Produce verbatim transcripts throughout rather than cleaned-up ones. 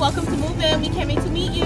welcome to Move In. We can't wait to meet you.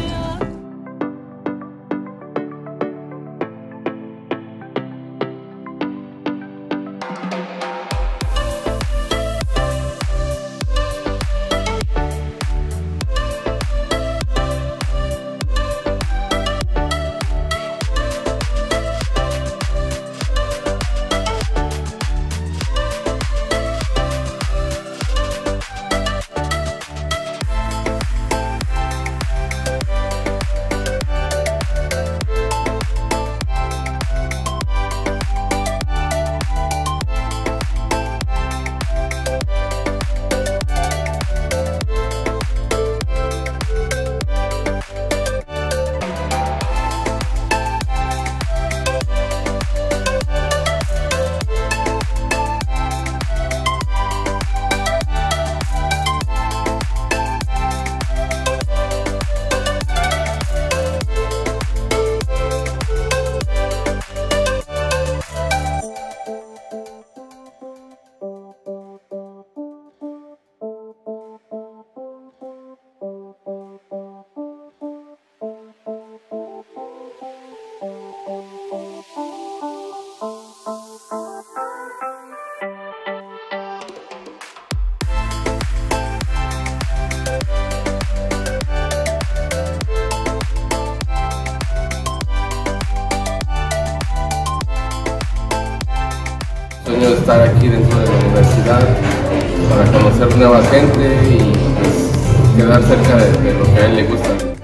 Sueño de estar aquí dentro de la universidad para conocer nueva gente y pues, quedar cerca de, de lo que a él le gusta.